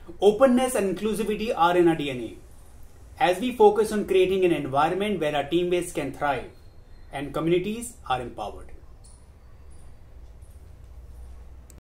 Openness and inclusivity are in our DNA. As we focus on creating an environment where our teammates can thrive and communities are empowered.